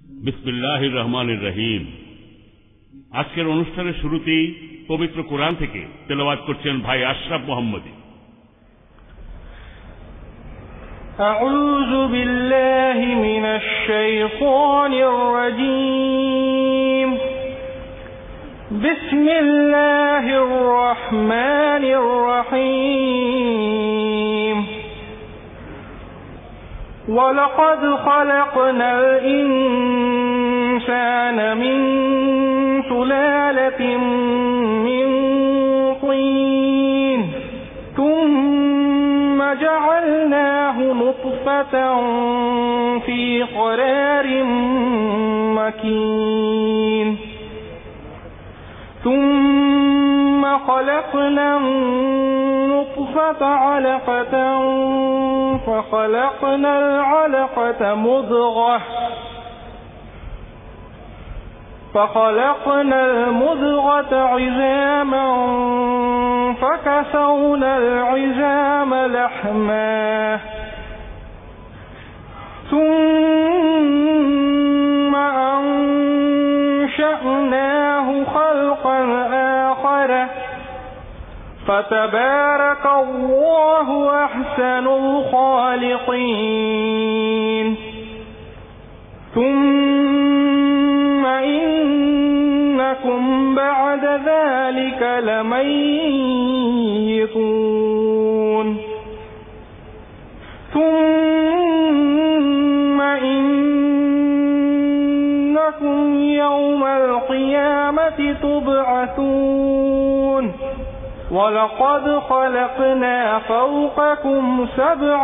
বিসমিল্লাহির রহমানির রহিম। আজকের অনুষ্ঠানের শুরুতেই পবিত্র কোরআন থেকে তেলাওয়াত করছেন ভাই আশরাফ মোহাম্মদী। أعوذ بالله من الشيطان الرجيم. بسم الله الرحمن الرحيم. ولقد خلقنا الإنسان من سلالة من طين ثم جعلناه نطفة في قرار مكين ثم خلقنا النطفة علقة فخلقنا العلقة المضغة عظاما فكسونا العظام لحما ثم أنشأناه خلقا آخر فتبارك الله أحسن الخالقين. ثم إنكم بعد ذلك لميتون. ثم إنكم يوم القيامة تبعثون. ولقد خلقنا فوقكم 7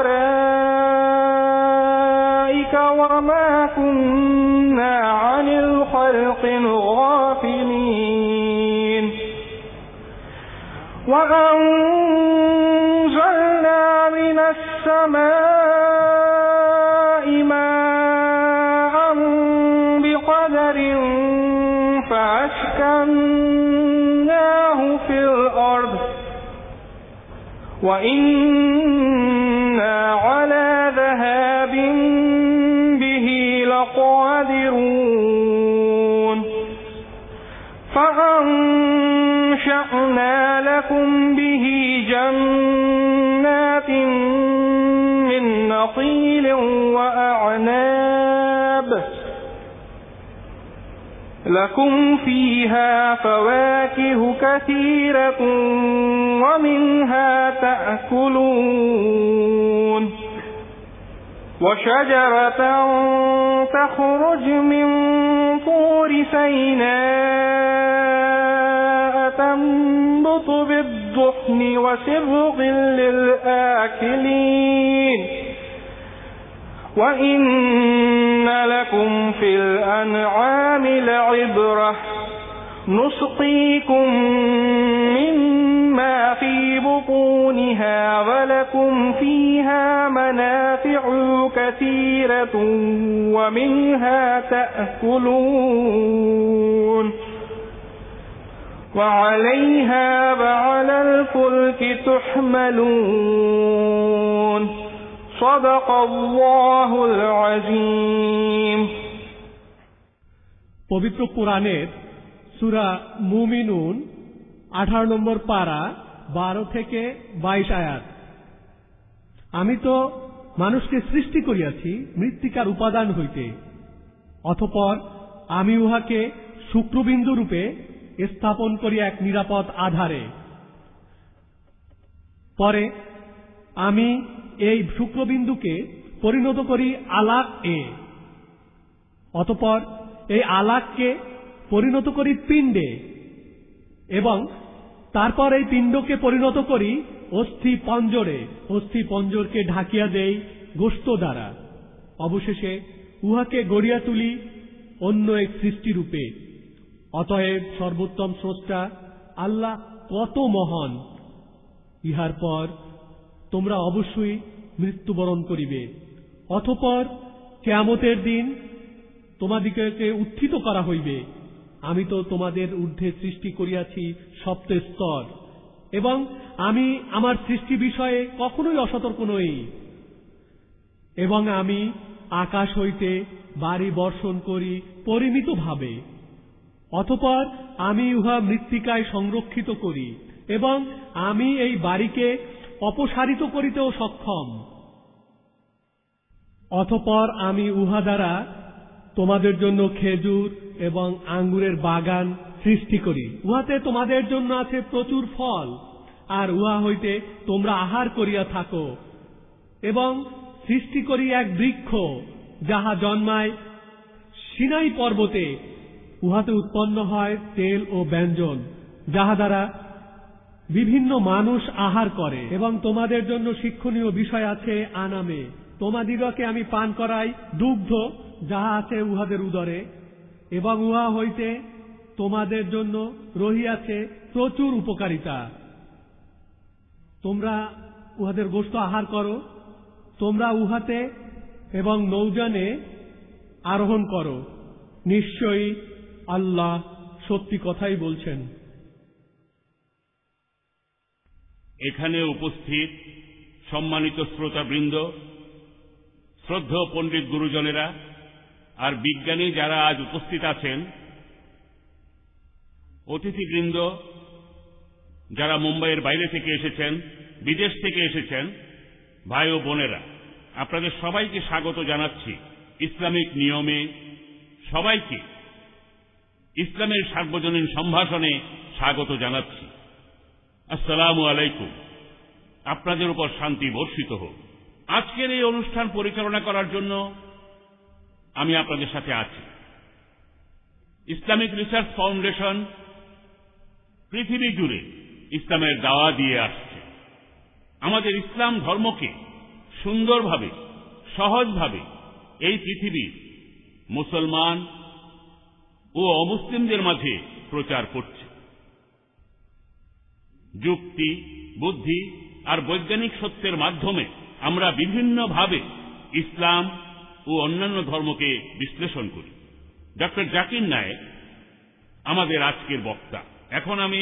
طرائق وما كنا عن الخلق غافلين. وأنزلنا من السماء ماء بقدر فأسكناه في الأرض وإنا على ذهاب به لقادرون. فأنشأنا لكم به جنات من نخيل وأعناب لكم فيها فواكه كثيرة ومنها تأكلون. وشجرة تخرج من طور سيناء تنبت بالدحن وصبغ للآكلين. وإن لكم في الأنعام لعبرة نسقيكم مما في بطونها ولكم فيها منافع كثيرة ومنها تأكلون. وعليها وعلى الفلك تحملون. صدق الله العظيم. পবিত্র কোরআনের সূরা মুমিনুন 18 নম্বর পারা 12 থেকে 22 আয়াত। আমি তো মানুষকে সৃষ্টি করিয়াছি মৃত্তিকার উপাদান হইতে, অতঃপর আমি উহাকে শুক্রবিন্দু রূপে স্থাপন করি এক নিরাপদ আধারে। পরে আমি এই শুক্রবিন্দুকে পরিণত করি আলাক এ, অতঃপর এই আলাককে পরিণত করি পিণ্ডে এবং তারপর এই পিণ্ডকে পরিণত করি অস্থি পঞ্জরে, অস্থি পঞ্জরকে ঢাকিয়া দেই গোশত দ্বারা। অবশেষে উহাকে গড়িয়া তুলি অন্য এক সৃষ্টিরূপে। অতএব সর্বোত্তম স্রষ্টা আল্লাহ কত মহান। ইহার পর তোমরা অবশ্যই মৃত্যুবরণ করিবে, অতঃপর কিয়ামতের দিন তোমাদিগকে উত্থিত করা হইবে। আমি তো তোমাদের ঊর্ধ্বে সৃষ্টি করিয়াছি সপ্ত স্তর এবং আমি আমার সৃষ্টি বিষয়ে কখনোই অসতর্ক নই। এবং আমি আকাশ হইতে বাড়ি বর্ষণ করি পরিমিতভাবে। অতঃপর আমি উহা মৃত্তিকায় সংরক্ষিত করি এবং আমি এই বাড়িকে অপসারিত করিতেও সক্ষম। অতঃপর আমি উহা দ্বারা তোমাদের জন্য খেজুর এবং আঙ্গুরের বাগান সৃষ্টি করি। উহাতে তোমাদের জন্য আছে প্রচুর ফল, আর উহা হইতে তোমরা আহার করিয়া থাকো। এবং সৃষ্টি করি এক বৃক্ষ, যাহা জন্মায় সিনাই পর্বতে। উহাতে উৎপন্ন হয় তেল ও ব্যঞ্জন, যাহা দ্বারা বিভিন্ন মানুষ আহার করে। এবং তোমাদের জন্য শিক্ষণীয় বিষয় আছে আনামে। তোমাদিগকে আমি পান করাই দুগ্ধ, যাহা আছে উহাদের উদরে, এবং উহা হইতে তোমাদের জন্য রহিয়াছে প্রচুর উপকারিতা। তোমরা উহাদের গোশত আহার করো। তোমরা উহাতে এবং নৌযানে আরোহণ করো। নিশ্চয়ই আল্লাহ সত্যি কথাই বলছেন। এখানে উপস্থিত সম্মানিত শ্রোতাবৃন্দ, শ্রদ্ধেয় পণ্ডিত গুরুজনেরা আর বিজ্ঞানী যারা আজ উপস্থিত আছেন, অতিথিবৃন্দ যারা মুম্বাইয়ের বাইরে থেকে এসেছেন, বিদেশ থেকে এসেছেন, ভাই ও বোনেরা, আপনাদের সবাইকে স্বাগত জানাচ্ছি। ইসলামিক নিয়মে সবাইকে ইসলামের সার্বজনীন সম্ভাষণে স্বাগত জানাচ্ছি। আসসালামু আলাইকুম। আপনাদের উপর শান্তি বর্ষিত হোক। আজকের এই অনুষ্ঠান পরিচালনা করার জন্য আমি আপনাদের সাথে আছি। ইসলামিক রিসার্চ ফাউন্ডেশন পৃথিবী জুড়ে ইসলামের দাওয়া দিয়ে আসছে। আমাদের ইসলাম ধর্মকে সুন্দরভাবে, সহজভাবে এই পৃথিবীর মুসলমান ও অমুসলিমদের মাঝে প্রচার করছে। যুক্তি, বুদ্ধি আর বৈজ্ঞানিক সত্যের মাধ্যমে আমরা বিভিন্নভাবে ইসলাম ও অন্যান্য ধর্মকে বিশ্লেষণ করি। ডক্টর জাকির নায়েক আমাদের আজকের বক্তা। এখন আমি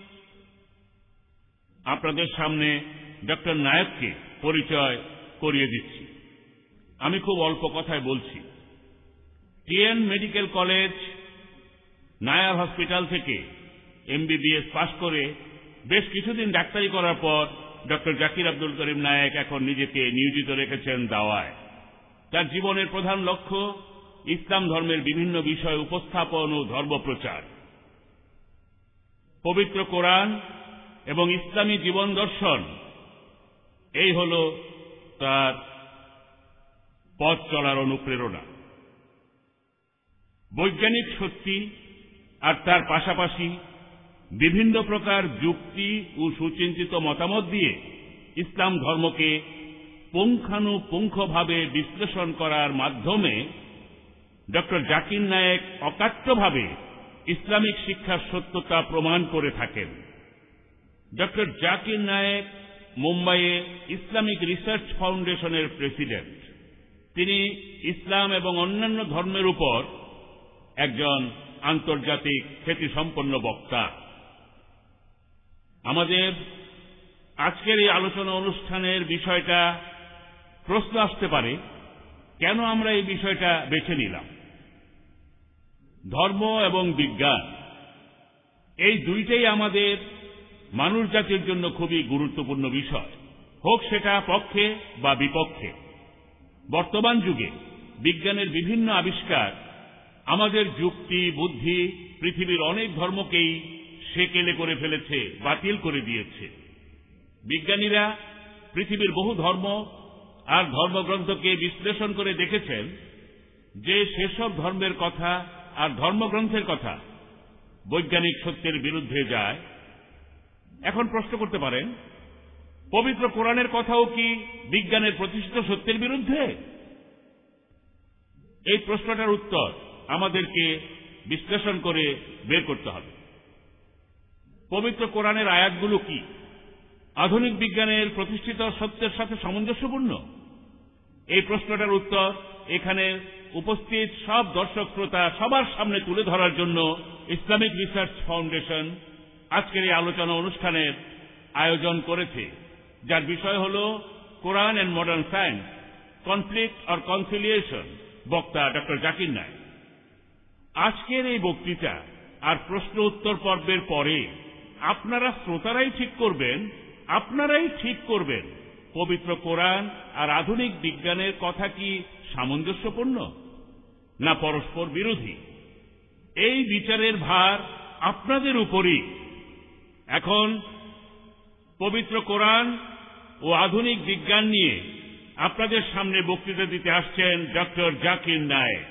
আপনাদের সামনে ডক্টর নায়েককে পরিচয় করিয়ে দিচ্ছি। আমি খুব অল্প কথায় বলছি। TN medical college, Nair hospital থেকে এমবিবিএস পাশ করে বেশ কিছুদিন ডাক্তারি করার পর ডক্টর জাকির আব্দুল করিম নায়েক এখন নিজেকে নিয়োজিত রেখেছেন দাওয়ায়। তার জীবনের প্রধান লক্ষ্য ইসলাম ধর্মের বিভিন্ন বিষয় উপস্থাপন ও ধর্মপ্রচার। পবিত্র কোরআন এবং ইসলামী জীবন দর্শন, এই হল তার পথ চলার অনুপ্রেরণা। বৈজ্ঞানিক সত্যি আর তার পাশাপাশি বিভিন্ন প্রকার যুক্তি ও সুচিন্তিত মতামত দিয়ে ইসলাম ধর্মকে পুঙ্খানুপুঙ্খভাবে বিশ্লেষণ করার মাধ্যমে ডক্টর জাকির নায়েক অকাট্যভাবে ইসলামিক শিক্ষার সত্যতা প্রমাণ করে থাকেন। ডক্টর জাকির নায়েক মুম্বাইয়ে ইসলামিক রিসার্চ ফাউন্ডেশনের প্রেসিডেন্ট। তিনি ইসলাম এবং অন্যান্য ধর্মের উপর একজন আন্তর্জাতিক খ্যাতিসম্পন্ন বক্তা। আমাদের আজকের এই আলোচনা অনুষ্ঠানের বিষয়টা প্রশ্ন আসতে পারে, কেন আমরা এই বিষয়টা বেছে নিলাম? ধর্ম এবং বিজ্ঞান এই দুইটাই আমাদের মানুষ জাতির জন্য খুবই গুরুত্বপূর্ণ বিষয়, হোক সেটা পক্ষে বা বিপক্ষে। বর্তমান যুগে বিজ্ঞানের বিভিন্ন আবিষ্কার আমাদের যুক্তি, বুদ্ধি পৃথিবীর অনেক ধর্মকেই সেকেলে করে ফেলেছে, বাতিল করে দিয়েছে। বিজ্ঞানীরা পৃথিবীর বহু ধর্ম আর ধর্মগ্রন্থকে বিশ্লেষণ করে দেখেছেন যে সেসব ধর্মের কথা আর ধর্মগ্রন্থের কথা বৈজ্ঞানিক সত্যের বিরুদ্ধে যায়। এখন প্রশ্ন করতে পারেন, পবিত্র কোরআনের কথাও কি বিজ্ঞানের প্রতিষ্ঠিত সত্যের বিরুদ্ধে? এই প্রশ্নটার উত্তর আমাদেরকে বিশ্লেষণ করে বের করতে হবে। পবিত্র কোরআনের আয়াতগুলো কি আধুনিক বিজ্ঞানের প্রতিষ্ঠিত সত্যের সাথে সামঞ্জস্যপূর্ণ? এই প্রশ্নটার উত্তর এখানে উপস্থিত সব দর্শক শ্রোতা সবার সামনে তুলে ধরার জন্য ইসলামিক রিসার্চ ফাউন্ডেশন আজকের এই আলোচনা অনুষ্ঠানের আয়োজন করেছে, যার বিষয় হল Quran and modern science, conflict or conciliation, বক্তা ডক্টর জাকির নায়েক। আজকের এই বক্তৃতা আর প্রশ্ন উত্তর পর্বের পরে আপনারা শ্রোতারাই ঠিক করবেন পবিত্র কোরআন আর আধুনিক বিজ্ঞানের কথা কি সামঞ্জস্যপূর্ণ না পরস্পর বিরোধী। এই বিচারের ভার আপনাদের উপরই। এখন পবিত্র কোরআন ও আধুনিক বিজ্ঞান নিয়ে আপনাদের সামনে বক্তৃতা দিতে আসছেন ডক্টর জাকির নায়েক।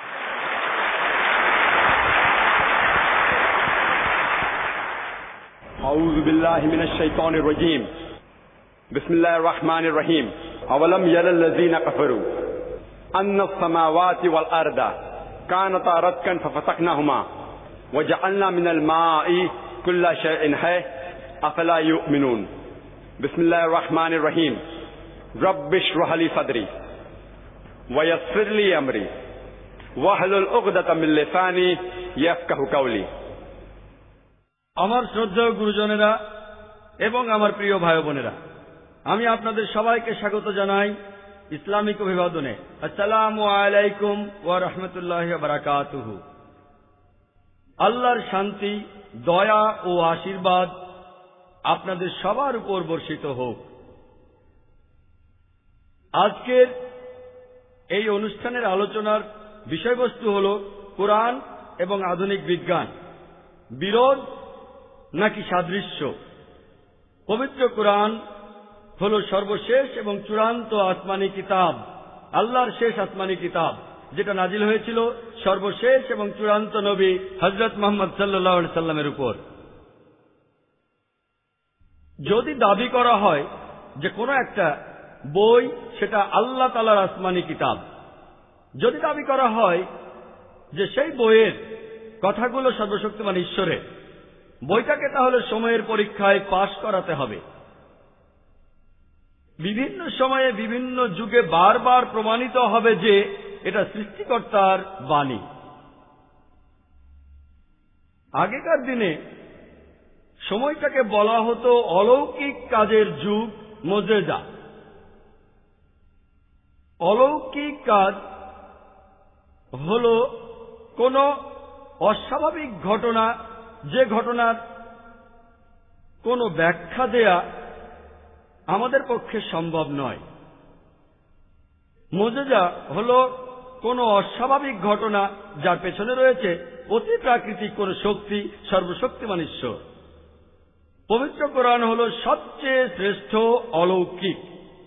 أعوذ بالله من الشيطان الرجيم بسم الله الرحمن الرحيم أولم يرى الذين كفروا أن السماوات والأرض كانتا رتقا ففتقناهما وجعلنا من الماء كل شيء حي أفلا يؤمنون بسم الله الرحمن الرحيم رب اشرح لي صدري ويسر لي أمري واحلل عقدة من لساني يفقهوا قولي। আমার শ্রদ্ধেয় গুরুজনেরা এবং আমার প্রিয় ভাই বোনেরা, আমি আপনাদের সবাইকে স্বাগত জানাই ইসলামিক অভিবাদনে। আসসালামু আলাইকুম ওয়া রাহমাতুল্লাহি ওয়া বারাকাতুহু। আল্লাহর শান্তি, দয়া ও আশীর্বাদ আপনাদের সবার উপর বর্ষিত হোক। আজকের এই অনুষ্ঠানের আলোচনার বিষয়বস্তু হল কোরআন এবং আধুনিক বিজ্ঞান, বিরোধ নাকি সাদৃশ্য। পবিত্র কোরআন হল সর্বশেষ এবং চূড়ান্ত আসমানি কিতাব, আল্লাহর শেষ আসমানি কিতাব, যেটা নাজিল হয়েছিল সর্বশেষ এবং চূড়ান্ত নবী হযরত মুহাম্মদ সাল্লাল্লাহু আলাইহি সাল্লামের উপর। যদি দাবি করা হয় যে কোনো একটা বই সেটা আল্লাহ তাআলার আসমানি কিতাব, যদি দাবি করা হয় যে সেই বইয়ের কথাগুলো সর্বশক্তিমান ঈশ্বরের, বইটাকে তাহলে সময়ের পরীক্ষায় পাশ করাতে হবে। বিভিন্ন সময়ে বিভিন্ন যুগে বারবার প্রমাণিত হবে যে এটা সৃষ্টিকর্তার বাণী। আগেকার দিনে সময়টাকে বলা হতো অলৌকিক কাজের যুগ, মুজেজা। অলৌকিক কাজ হল কোন অস্বাভাবিক ঘটনা, যে ঘটনার কোনো ব্যাখ্যা দেয়া আমাদের পক্ষে সম্ভব নয়। মুজেজা হল কোনো অস্বাভাবিক ঘটনা যার পেছনে রয়েছে অতি প্রাকৃতিক কোন শক্তি, সর্বশক্তিমান ঈশ্বর। পবিত্র কোরআন হল সবচেয়ে শ্রেষ্ঠ অলৌকিক।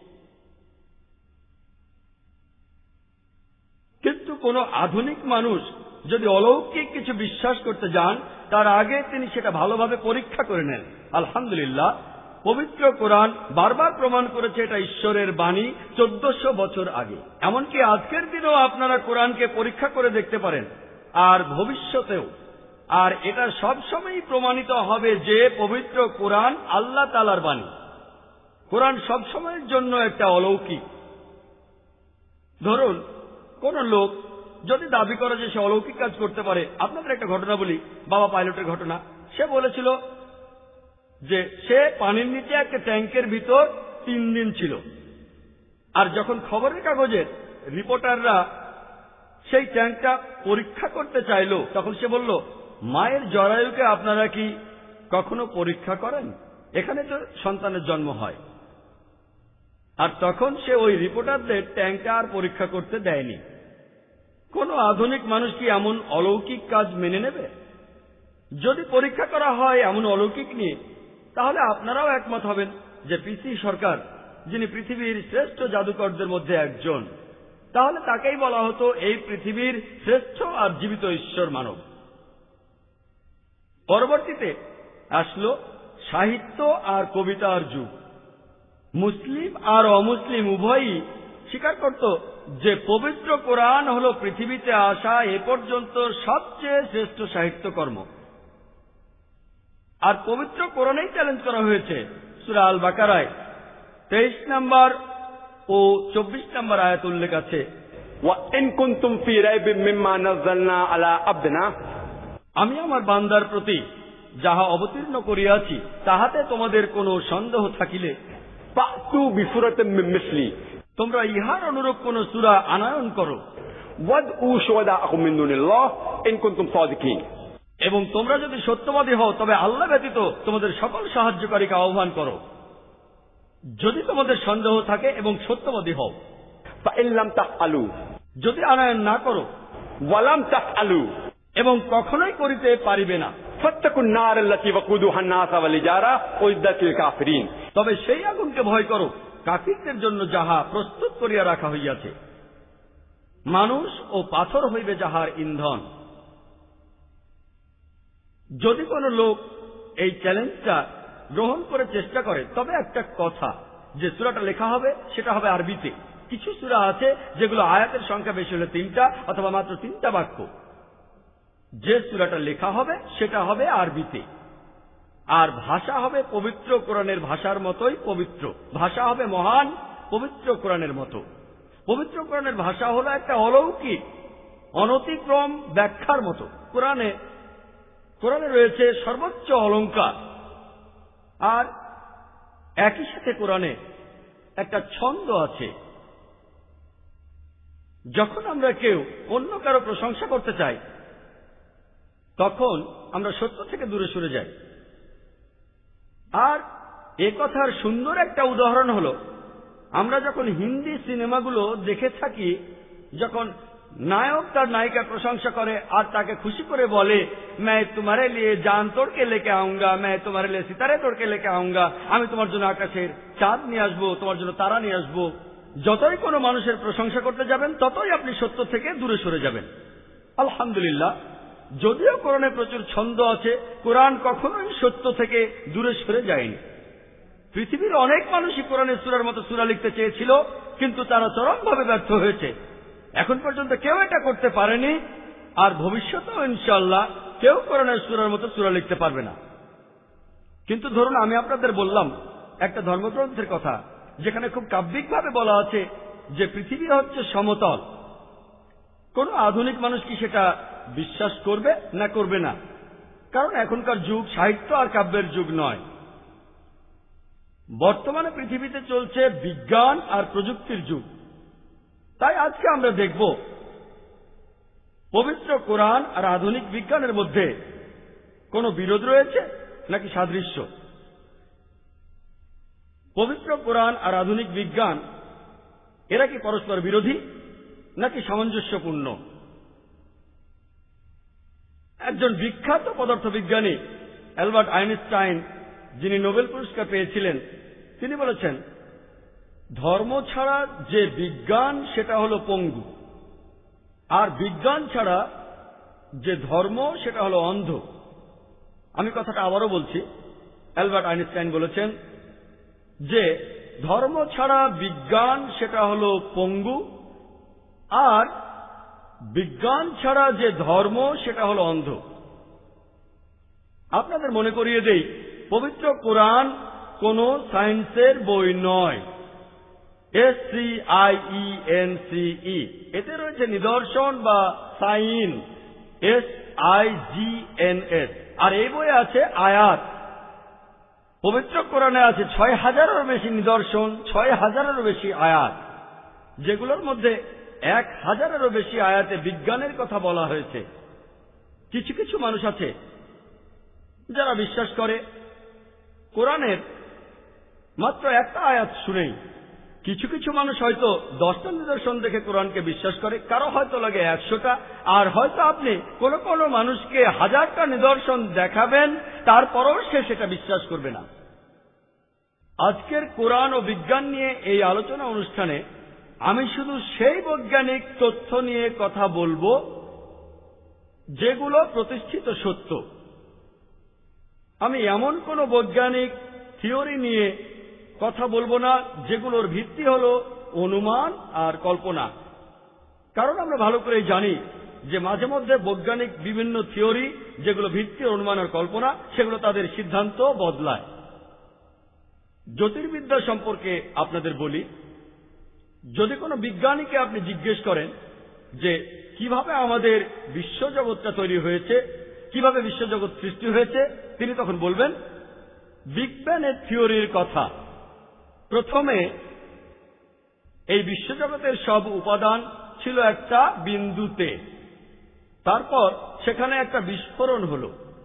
কিন্তু কোন আধুনিক মানুষ যদি অলৌকিক কিছু বিশ্বাস করতে যান, তার আগে তিনি সেটা ভালোভাবে পরীক্ষা করে নেন। আলহামদুলিল্লাহ, পবিত্র কোরআন বারবার প্রমাণ করেছে এটা ঈশ্বরের বাণী 1400 বছর আগে। এমনকি আজকের দিনেও আপনারা কোরআনকে পরীক্ষা করে দেখতে পারেন, আর ভবিষ্যতেও। আর এটা সবসময়ই প্রমাণিত হবে যে পবিত্র কোরআন আল্লাহ তাআলার বাণী। কোরআন সবসময়ের জন্য একটা অলৌকিক। ধরুন, কোন লোক যদি দাবি করে যে সে অলৌকিক কাজ করতে পারে, আপনাদের একটা ঘটনা বলি, বাবা পাইলটের ঘটনা। সে বলেছিল যে সে পানির নিচে একটা ট্যাঙ্কের ভিতর 3 দিন ছিল, আর যখন খবরের কাগজের রিপোর্টাররা সেই ট্যাঙ্কটা পরীক্ষা করতে চাইল, তখন সে বলল, মায়ের জরায়ুকে আপনারা কি কখনো পরীক্ষা করেন? এখানে তো সন্তানের জন্ম হয়। আর তখন সে ওই রিপোর্টারদের ট্যাঙ্কটা আর পরীক্ষা করতে দেয়নি। কোন আধুনিক মানুষ কি এমন অলৌকিক কাজ মেনে নেবে? যদি পরীক্ষা করা হয় এমন অলৌকিক নিয়ে, তাহলে আপনারাও একমত হবেন যে পিসি সরকার, যিনি পৃথিবীর শ্রেষ্ঠ জাদুকরদের মধ্যে একজন, তাহলে তাকেই বলা হতো এই পৃথিবীর শ্রেষ্ঠ আর জীবিত ঈশ্বর মানব। পরবর্তীতে আসলো সাহিত্য আর কবিতার যুগ। মুসলিম আর অমুসলিম উভয়ই স্বীকার করত যে পবিত্র কোরআন হল পৃথিবীতে আসা এ পর্যন্ত সবচেয়ে শ্রেষ্ঠ সাহিত্যকর্ম। আর পবিত্র কোরআনেই চ্যালেঞ্জ করা হয়েছে। সূরা আল বাকারায় 23 নম্বর ও 24 নম্বর আয়াত উল্লেখ আছে, وَإِن كُنتُمْ فِي رَيْبٍ مِّمَّا نَزَّلْنَا عَلَى عَبْدِنَا, আমি আমার বান্দার প্রতি যাহা অবতীর্ণ করিয়াছি তাহাতে তোমাদের কোনো সন্দেহ থাকিলে فَأْتُوا بِسُورَةٍ مِّن مِّثْلِهِ, তোমরা ইহার অনুরূপ কোন সূরা আনয়ন করো। وادعوا شهداءكم من دون الله إن كنتم صادقين। এবং তোমরা যদি সত্যবাদী হও তবে আল্লাহ ব্যতীত তোমাদের সকল সাহায্যকারীকে আহ্বান করো, যদি তোমাদের সন্দেহ থাকে এবং সত্যবাদী হও। فإن لم تفعلوا যদি আনয়ন না করো ولم تفعلوا এবং কখনোই করিতে পারিবে না, فاتقوا النار التي وقودها الناس والحجارة أعدت للكافرين। তবে সেই আগুনকে ভয় করো কাফিরদের জন্য যাহা প্রস্তুত করিয়া রাখা হইয়াছে, মানুষ ও পাথর হইবে যাহার ইন্ধন। যদি কোনো লোক এই চ্যালেঞ্জটা গ্রহণ করে চেষ্টা করে, তবে একটা কথা, যে সূরাটা লেখা হবে সেটা হবে আরবিতে। কিছু সূরা আছে যেগুলো আয়াতের সংখ্যা বেশি হলে 3টা অথবা মাত্র 3টা বাক্য। যে সূরাটা লেখা হবে সেটা হবে আরবিতে, আর ভাষা হবে পবিত্র কোরআনের ভাষার মতোই পবিত্র। ভাষা হবে মহান পবিত্র কোরআনের মতো। পবিত্র কোরআনের ভাষা হলো একটা অলৌকিক অনতিক্রম ব্যাখ্যার মতো। কোরআনে রয়েছে সর্বোচ্চ অলংকার, আর একই সাথে কোরআনে একটা ছন্দ আছে। যখন আমরা কেউ অন্য কারো প্রশংসা করতে চাই, তখন আমরা সত্য থেকে দূরে সরে যাই। আর এ কথার সুন্দর একটা উদাহরণ হলো, আমরা যখন হিন্দি সিনেমাগুলো দেখে থাকি, যখন নায়ক তার নায়িকার প্রশংসা করে আর তাকে খুশি করে বলে, मैं तुम्हारे लिए जान तोड़ के लेके आऊंगा, मैं तुम्हारे लिए सितारे तोड़ के लेके आऊंगा, আমি তোমার জন্য আকাশের চাঁদ নিয়ে আসবো, তোমার জন্য তারা নিয়ে আসবো। যতই কোনো মানুষের প্রশংসা করতে যাবেন, ততই আপনি সত্য থেকে দূরে সরে যাবেন। আলহামদুলিল্লাহ, যদিও কোরআনে প্রচুর ছন্দ আছে, কোরআন কখনোই সত্য থেকে দূরে সরে যায়নি। পৃথিবীর অনেক মানুষই কোরআনের সূরার মতো সূরা লিখতে চেয়েছিল, কিন্তু তারা চরমভাবে ব্যর্থ হয়েছে। এখন পর্যন্ত কেউ এটা করতে পারেনি, আর ভবিষ্যতেও ইনশাআল্লাহ কেউ কোরআনের সূরার মতো সূরা লিখতে পারবে না। কিন্তু ধরুন, আমি আপনাদের বললাম একটা ধর্মগ্রন্থের কথা, যেখানে খুব কাব্যিকভাবে বলা আছে যে পৃথিবী হচ্ছে সমতল। কোন আধুনিক মানুষ কি সেটা বিশ্বাস করবে না করবে না? কারণ এখনকার যুগ সাহিত্য আর কাব্যের যুগ নয়। বর্তমানে পৃথিবীতে চলছে বিজ্ঞান আর প্রযুক্তির যুগ। তাই আজকে আমরা দেখব পবিত্র কোরআন আর আধুনিক বিজ্ঞানের মধ্যে কোনো বিরোধ রয়েছে নাকি সাদৃশ্য। পবিত্র কোরআন আর আধুনিক বিজ্ঞান এরা কি পরস্পর বিরোধী নাকি সামঞ্জস্যপূর্ণ? একজন বিখ্যাত পদার্থবিজ্ঞানী অ্যালবার্ট আইনস্টাইন, যিনি নোবেল পুরস্কার পেয়েছিলেন, তিনি বলেছেন, ধর্ম ছাড়া যে বিজ্ঞান সেটা হলো পঙ্গু, আর বিজ্ঞান ছাড়া যে ধর্ম সেটা হলো অন্ধ। আমি কথাটা আবারও বলছি। অ্যালবার্ট আইনস্টাইন বলেছেন যে ধর্ম ছাড়া বিজ্ঞান সেটা হলো পঙ্গু, আর বিজ্ঞান ছাড়া যে ধর্ম সেটা হলো অন্ধ। আপনাদের মনে করিয়ে দেই, পবিত্র কোরআন কোন সায়েন্সের বই নয়। SCIENCE, এতে রয়েছে নিদর্শন বা সাইন, SIGNS, আর এই বইয়ে আছে আয়াত। পবিত্র কোরআনে আছে 6000-এরও বেশি নিদর্শন, 6000-এরও বেশি আয়াত, যেগুলোর মধ্যে 1000-এরও বেশি আয়াতে বিজ্ঞানের কথা বলা হয়েছে। কিছু কিছু মানুষ আছে যারা বিশ্বাস করে কোরআনের মাত্র একটা আয়াত শুনেই। কিছু কিছু মানুষ হয়তো 10টা নিদর্শন দেখে কোরআনকে বিশ্বাস করে, কারো হয়তো লাগে 100টা, আর হয়তো আপনি কোন কোন মানুষকে 1000টা নিদর্শন দেখাবেন, তারপরও সে সেটা বিশ্বাস করবে না। আজকের কোরআন ও বিজ্ঞান নিয়ে এই আলোচনা অনুষ্ঠানে আমি শুধু সেই বৈজ্ঞানিক তথ্য নিয়ে কথা বলবো যেগুলো প্রতিষ্ঠিত সত্য। আমি এমন কোন বৈজ্ঞানিক থিওরি নিয়ে কথা বলবো না যেগুলোর ভিত্তি হলো অনুমান আর কল্পনা। কারণ আমরা ভালো করেই জানি যে মাঝে মধ্যে বৈজ্ঞানিক বিভিন্ন থিওরি যেগুলো ভিত্তি অনুমান আর কল্পনা, সেগুলো তাদের সিদ্ধান্ত বদলায়। জ্যোতির্বিদ্যা সম্পর্কে আপনাদের বলি, যদি কোনো বিজ্ঞানীকে আপনি জিজ্ঞেস করেন যে কিভাবে আমাদের বিশ্বজগৎটা তৈরি হয়েছে, কিভাবে বিশ্বজগৎ সৃষ্টি হয়েছে, তিনি তখন বলবেন বিগ ব্যাং এর থিওরির কথা। প্রথমে এই বিশ্বজগতের সব উপাদান ছিল একটা বিন্দুতে, তারপর সেখানে একটা বিস্ফোরণ হল,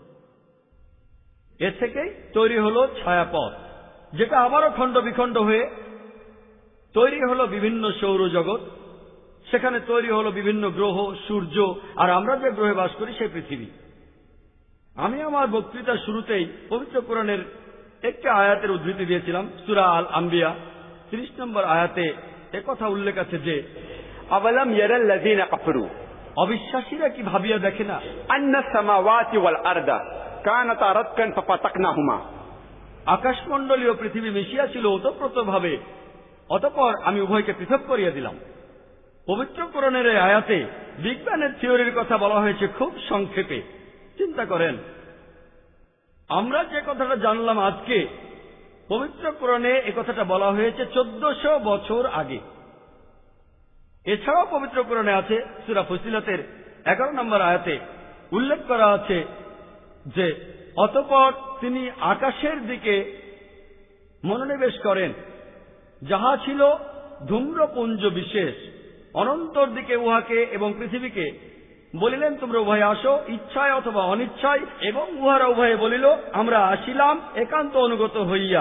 এ থেকেই তৈরি হল ছায়াপথ, যেটা আবারও খণ্ড বিখণ্ড হয়ে তৈরি হল বিভিন্ন সৌরজগৎ, সেখানে তৈরি হল বিভিন্ন গ্রহ, সূর্য, আর আমরা যে গ্রহে বাস করি সেই পৃথিবী। আমি আমার বক্তৃতার শুরুতেই পবিত্র কোরআনের একটি আয়াতের উদ্ধৃতি দিয়েছিলাম। সূরা আল আম্বিয়া 30 নম্বর আয়াতে একথা উল্লেখ আছে যে আওয়ালাম ইয়ারাল্লাযীনা কাফারু, অবিশ্বাসীরা কি ভাবিয়া দেখে না, আন্নাস সামাওয়াতি ওয়াল আরদা কানাতা রাতকান ফাফাতাকনাহুমা, আকাশমণ্ডলী ও পৃথিবী মিশিয়া ছিল ওতপ্রোতভাবে, অতঃপর আমি উভয়কে পৃথক করিয়া দিলাম। পবিত্র কোরআনের এই আয়াতে বিজ্ঞানের থিওরির কথা বলা হয়েছে খুব সংক্ষেপে। চিন্তা করেন, আমরা যে কথাটা জানলাম আজকে, পবিত্র কোরআনে এ কথাটা বলা হয়েছে 1400 বছর আগে। এছাড়াও পবিত্র কোরআনে আছে, সূরা ফুসিলাতের 11 নম্বর আয়াতে উল্লেখ করা আছে যে অতঃপর তিনি আকাশের দিকে মনোনিবেশ করেন, যাহা ছিল ধূম্রপুঞ্জ বিশেষ, অনন্তর দিকে উহাকে এবং পৃথিবীকে বলিলেন, তোমরা উভয়ে আসো, ইচ্ছায় অথবা অনিচ্ছায়, এবং উহারা উভয়ে বলিল, আমরা আসিলাম একান্ত অনুগত হইয়া।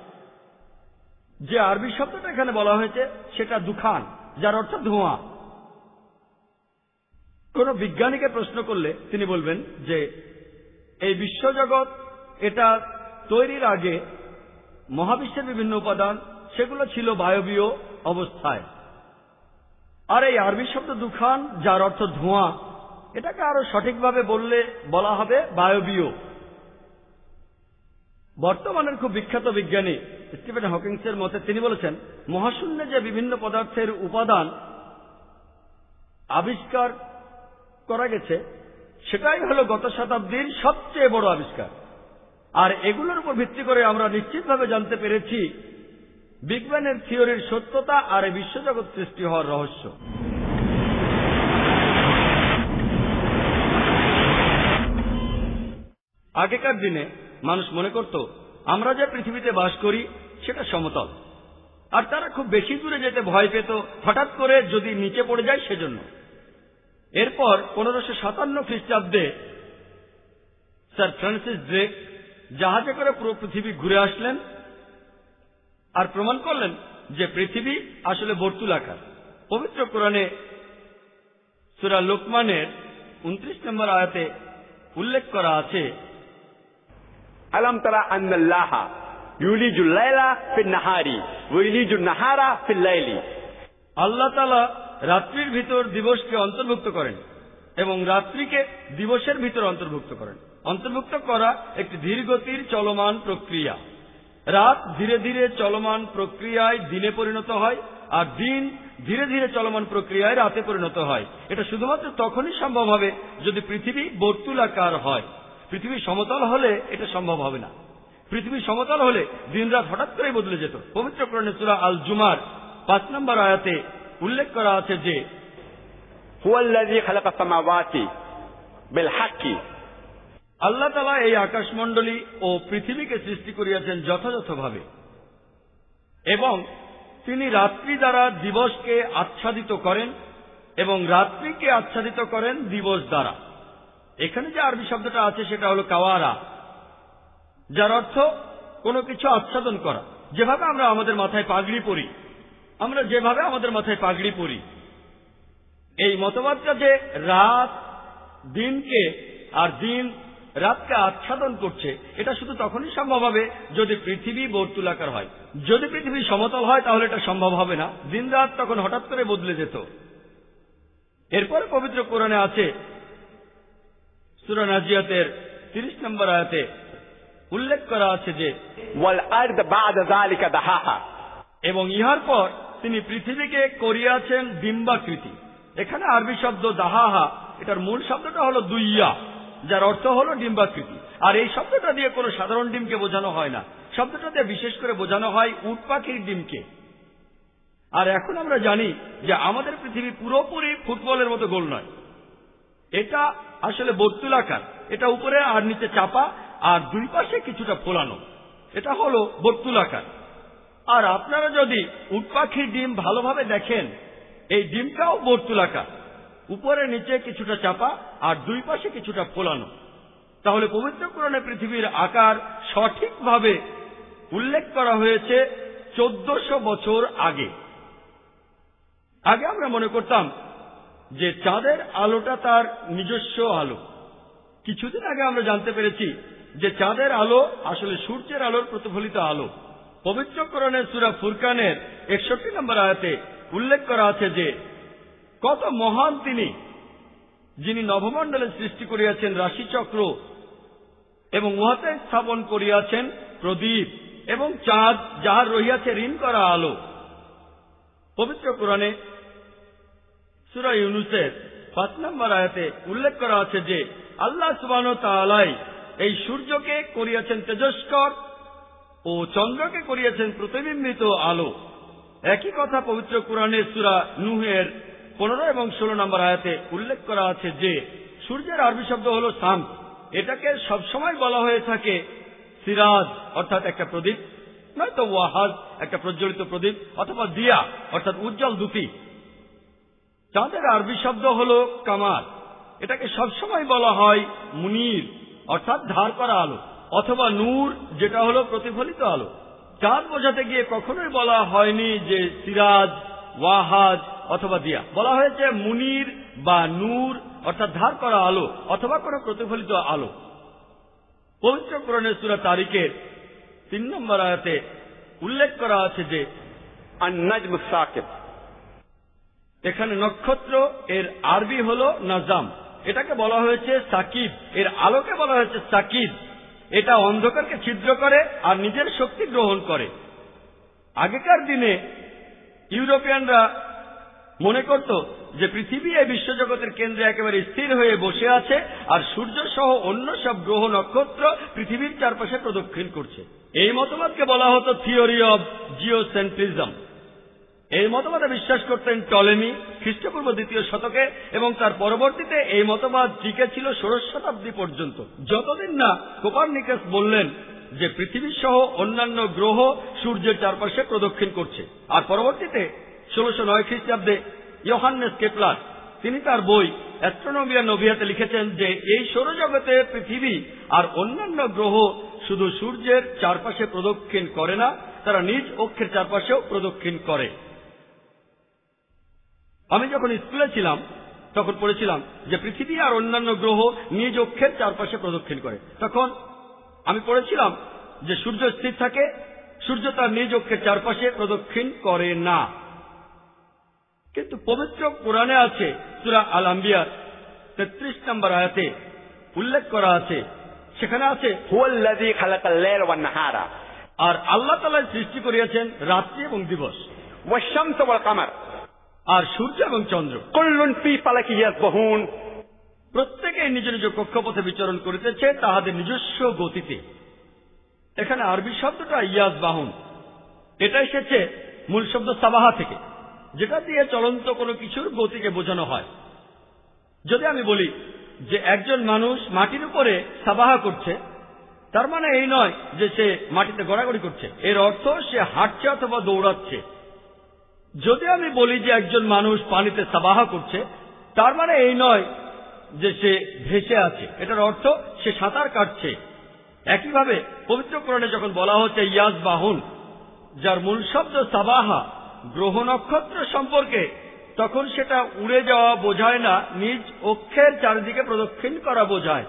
যে আরবি শব্দটা এখানে বলা হয়েছে সেটা দুখান, যার অর্থ ধোঁয়া। কোন বিজ্ঞানীকে প্রশ্ন করলে তিনি বলবেন যে এই বিশ্বজগৎ এটা তৈরির আগে মহাবিশ্বের বিভিন্ন উপাদান সেগুলো ছিল বায়বীয় অবস্থায়। আর এই আরবি শব্দ দুখান, যার অর্থ ধোঁয়া, এটাকে আরো সঠিকভাবে বললে বলা হবে বায়বীয়। বর্তমানের খুব বিখ্যাত বিজ্ঞানী স্টিফেন হকিংসের মতে তিনি বলেছেন, মহাশূন্যে যে বিভিন্ন পদার্থের উপাদান আবিষ্কার করা গেছে সেটাই হলো গত শতাব্দীর সবচেয়ে বড় আবিষ্কার। আর এগুলোর উপর ভিত্তি করে আমরা নিশ্চিতভাবে জানতে পেরেছি বিগ ব্যাংয়ের থিওরির সত্যতা আর এই বিশ্বজগৎ সৃষ্টি হওয়ার রহস্য। আগেকার দিনে মানুষ মনে করত আমরা যে পৃথিবীতে বাস করি সেটা সমতল, আর তারা খুব বেশি দূরে যেতে ভয় পেত হঠাৎ করে যদি নিচে পড়ে যায় সেজন্য। এরপর 1557 খ্রিস্টাব্দে স্যার ফ্রান্সিস ড্রেক জাহাজে করে পুরো পৃথিবী ঘুরে আসলেন আর প্রমাণ করলেন যে পৃথিবী আসলে বর্তুলাকার। পবিত্র কোরআনে সূরা লোকমানের 29 নম্বর আয়াতে উল্লেখ করা আছে, আলাম তারা আন্নাল্লাহা ইউলিজুল লাইলা ফিন নাহারি ওয়া ইউলিজুন নাহারা ফিল লাইলি, আল্লাহ তাআলা রাত্রির ভিতর দিবসকে অন্তর্ভুক্ত করেন এবং রাত্রিকে দিবসের ভিতর অন্তর্ভুক্ত করেন। অন্তর্ভুক্ত করা একটি ধীরগতির চলমান প্রক্রিয়া। রাত ধীরে ধীরে চলমান প্রক্রিয়ায় দিনে পরিণত হয়, আর দিন ধীরে ধীরে চলমান প্রক্রিয়ায় রাতে পরিণত হয়। এটা শুধুমাত্র তখনই সম্ভব হবে যদি পৃথিবী বর্তুলাকার হয়। পৃথিবী সমতল হলে এটা সম্ভব হবে না। পৃথিবী সমতল হলে দিন রাত হঠাৎ করেই বদলে যেত। পবিত্র কোরআনে সূরা আল জুমার 5 নম্বর আয়াতে উল্লেখ করা আছে যে হুয়াল্লাযী খালাকাস সামাওয়াতি বিল হাক্কি, আল্লাহ তাআলা এই আকাশমণ্ডলী ও পৃথিবীকে সৃষ্টি করিয়াছেন যথাযথভাবে, এবং তিনি রাত্রি দ্বারা দিবসকে আচ্ছাদিত করেন এবং রাত্রিকে আচ্ছাদিত করেন দিবস দ্বারা। এখানে যে আরবি শব্দটা আছে সেটা হলো কাওয়ারা, যার অর্থ কোনো কিছু আচ্ছাদন করা। যেভাবে আমরা আমাদের মাথায় পাগড়ি পরি, আমরা যেভাবে আমাদের মাথায় পাগড়ি পরি, এই মতবাদটা যে রাত দিনকে আর দিন রাতকে আচ্ছাদন করছে, এটা শুধু তখনই সম্ভব হবে যদি পৃথিবী বর্তুলাকার হয়। যদি পৃথিবী সমতল হয় তাহলে এটা সম্ভব হবে না, দিন রাত তখন হঠাৎ করে বদলে যেত। এরপরে পবিত্র কোরআনে আছে সূরা নাজিয়াতের 30 নম্বর আয়াতে উল্লেখ করা আছে যে ওয়াল আরদ বা'দা যালিকা দাহাহা, এবং ইহার পর তিনি পৃথিবীকে করিয়াছেন ডিম্বাকৃতি। এখানে আরবি শব্দ দাহাহা, এটার মূল শব্দটা হলো দুইয়া, যার অর্থ হলো ডিম্বাকৃতি। আর এই শব্দটা দিয়ে কোনো সাধারণ ডিমকে বোঝানো হয় না, শব্দটা দিয়ে বিশেষ করে বোঝানো হয় উট পাখির ডিমকে। আর এখন আমরা জানি যে আমাদের পৃথিবী পুরোপুরি ফুটবলের মতো গোল নয়, এটা আসলে বর্তুলাকার। এটা উপরে আর নিচে চাপা আর দুই পাশে কিছুটা ফোলানো, এটা হলো বর্তুলাকার। আর আপনারা যদি উট পাখির ডিম ভালোভাবে দেখেন, এই ডিমটাও বর্তুলাকার, উপরে নিচে কিছুটা চাপা আর দুই পাশে কিছুটা ফোলানো। তাহলে পবিত্র কোরআনে পৃথিবীর আকার সঠিকভাবে উল্লেখ করা হয়েছে 1400 বছর আগে। আগে আমরা মনে করতাম যে চাঁদের আলোটা তার নিজস্ব আলো। কিছুদিন আগে আমরা জানতে পেরেছি যে চাঁদের আলো আসলে সূর্যের আলোর প্রতিফলিত আলো। পবিত্র কোরআনের সূরা ফুরকানের 61 নম্বর আয়াতে উল্লেখ করা আছে যে কত মহান তিনি, যিনি নভমণ্ডলের সৃষ্টি করিয়াছেন রাশিচক্র এবং উহাতে স্থাপন করিয়াছেন প্রদীপ এবং চাঁদ, যাহার রহিয়াছে ঋণ করা আলো। পবিত্র কোরআনে সূরা ইউনূসের 5 নম্বর আয়াতে উল্লেখ করা আছে যে আল্লাহ সুবহানাহু ওয়া তাআলাই এই সূর্যকে করিয়াছেন তেজস্কর ও চন্দ্রকে করিয়াছেন প্রতিবিম্বিত আলো। একই কথা পবিত্র কোরআনের সূরা নূহের 15 এবং 16 নম্বর আয়াতে উল্লেখ করা আছে যে সূর্যের আরবি শব্দ হল শামস। এটাকে সবসময় বলা হয়ে থাকে সিরাজ অর্থাৎ একটা প্রদীপ, নয়তো ওয়াহাজ একটা প্রজ্বলিত প্রদীপ, অথবা দিয়া অর্থাৎ উজ্জ্বল দ্যুতি। চাঁদের আরবি শব্দ হল কামার। এটাকে সবসময় বলা হয় মুনির অর্থাৎ ধার করা আলো, অথবা নূর যেটা হলো প্রতিফলিত আলো। চাঁদ বোঝাতে গিয়ে কখনোই বলা হয়নি যে সিরাজ, ওয়াহাজ অথবা দিয়া, বলা হয়েছে মুনির বা নূর অর্থাৎ ধার করা আলো অথবা কোনো প্রতিফলিত আলো। পবিত্র কোরআনের সূরা তারিকের 3 নম্বর আয়াতে উল্লেখ করা আছে যে আন-নাজমু সাকিব, এখানে নক্ষত্র এর আরবি হল নাজাম। এটাকে বলা হয়েছে সাকিব, এর আলোকে বলা হয়েছে সাকিব। এটা অন্ধকারকে ছিদ্র করে আর নিজের শক্তি গ্রহণ করে। আগেকার দিনে ইউরোপিয়ানরা মনে করত যে পৃথিবী এই বিশ্বজগতের কেন্দ্রে একেবারে স্থির হয়ে বসে আছে আর সূর্য সহ অন্য সব গ্রহ নক্ষত্র পৃথিবীর চারপাশে প্রদক্ষিণ করছে। এই মতবাদকে বলা হতো থিওরি অব জিওসেন্ট্রিজম। এই মতবাদে বিশ্বাস করতেন টলেমি খ্রিস্টপূর্ব 2য় শতকে, এবং তার পরবর্তীতে এই মতবাদ টিকে ছিল 16 শতাব্দী পর্যন্ত, যতদিন না কোপারনিকাস বললেন যে পৃথিবী সহ অন্যান্য গ্রহ সূর্যের চারপাশে প্রদক্ষিণ করছে। আর পরবর্তীতে 1609 খ্রিস্টাব্দে ইয়োহান্নেস কেপলার তিনি তার বই অ্যাস্ট্রোনমিয়া নোভিয়াতে লিখেছেন যে এই সৌরজগতে পৃথিবী আর অন্যান্য গ্রহ শুধু সূর্যের চারপাশে প্রদক্ষিণ করে না, তারা নিজ অক্ষের চারপাশেও প্রদক্ষিণ করে। আমি যখন স্কুলে ছিলাম তখন পড়েছিলাম যে পৃথিবী আর অন্যান্য গ্রহ নিজ অক্ষের চারপাশে প্রদক্ষিণ করে। তখন আমি পড়েছিলাম যে সূর্য স্থির থাকে, সূর্য তার নিজ অক্ষের চারপাশে প্রদক্ষিণ করে না। কিন্তু পবিত্র কোরআনে আছে সূরা আল আম্বিয়ার 33 নম্বর আয়াতে উল্লেখ করা আছে, সেখানে আছে হুয়াল্লাযী খালাকাল লাইলা ওয়ান নাহারা, আর আল্লাহ তাআলা সৃষ্টি করিয়াছেন রাত্রি এবং দিবস, ওয়াশ-শামস ওয়াল কামার, আর সূর্য এবং চন্দ্র, কুল্লুন ফী ফালাকি ইয়াসবাহুন, প্রত্যেকে নিজ নিজ কক্ষপথে বিচরণ করিতেছে তাহাদের নিজস্ব গতিতে। এখানে আরবি শব্দটা ইয়াসবাহুন, এটা এসেছে মূল শব্দ সাবাহা থেকে, যেটা দিয়ে চলন্ত কোনো কিছুর গতিকে বোঝানো হয়। যদি আমি বলি যে একজন মানুষ মাটির উপরে সাবাহা করছে, তার মানে এই নয় যে সে মাটিতে গড়াগড়ি করছে, এর অর্থ সে হাঁটছে অথবা দৌড়াচ্ছে। যদি আমি বলি যে একজন মানুষ পানিতে সাবাহা করছে, তার মানে এই নয় যে সে ভেসে আছে, এটার অর্থ সে সাঁতার কাটছে। একইভাবে পবিত্র কোরআনে যখন বলা হচ্ছে ইয়াসবাহুন, যার মূল শব্দ সাবাহা, গ্রহ নক্ষত্র সম্পর্কে, তখন সেটা উড়ে যাওয়া বোঝায় না, নিজ অক্ষের চারিদিকে প্রদক্ষিণ করা বোঝায়।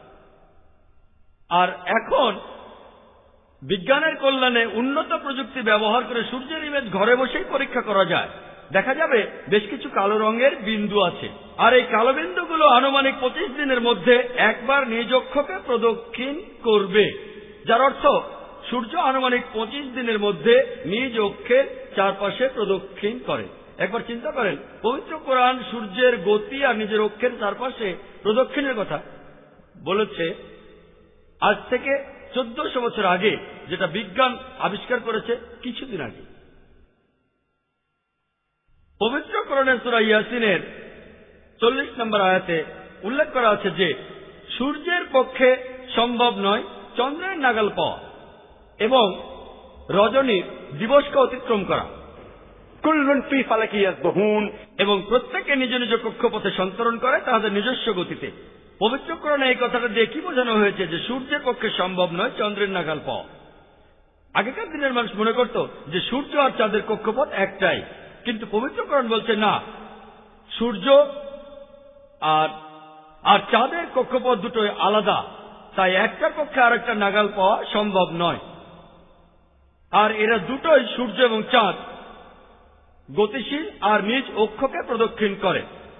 আর এখন বিজ্ঞানের কল্যাণে উন্নত প্রযুক্তি ব্যবহার করে সূর্যের ইমেজ ঘরে বসেই পরীক্ষা করা যায়। দেখা যাবে বেশ কিছু কালো রঙের বিন্দু আছে, আর এই কালো বিন্দুগুলো আনুমানিক 25 দিনের মধ্যে একবার নিজ অক্ষকে প্রদক্ষিণ করবে, যার অর্থ সূর্য আনুমানিক 25 দিনের মধ্যে নিজ অক্ষের চারপাশে প্রদক্ষিণ করে। একবার চিন্তা করেন, পবিত্র কোরআন সূর্যের গতি আর নিজের অক্ষের চারপাশে প্রদক্ষিণের কথা বলেছে আজ থেকে 1400 বছর আগে, যেটা বিজ্ঞান আবিষ্কার করেছে কিছুদিন আগে। পবিত্র কোরআনের সূরা ইয়াসিনের 40 নম্বর আয়াতে উল্লেখ করা আছে যে সূর্যের পক্ষে সম্ভব নয় চন্দ্রের নাগাল পাওয়া, এবং রজনীর দিবসকে অতিক্রম করা, কুল্লুন ফি ফালাকি ইয়াসবাহুন, এবং প্রত্যেকে নিজ নিজ কক্ষপথে সন্তরণ করে তাদের নিজস্ব গতিতে। পবিত্র কোরআনে এই কথাটা দিয়ে কি বোঝানো হয়েছে যে সূর্যের পক্ষে সম্ভব নয় চন্দ্রের নাগাল পাওয়া। আগেকার দিনের মানুষ মনে করত যে সূর্য আর চাঁদের কক্ষপথ একটাই, কিন্তু পবিত্র কোরআন বলছে না, সূর্য আর চাঁদের কক্ষপথ দুটোই আলাদা, তাই একটার পক্ষে আরেকটা নাগাল পাওয়া সম্ভব নয়। আর এরা দুটোই, সূর্য এবং চাঁদ, গতিশীল আর নিজ অক্ষকে প্রদক্ষিণ করে।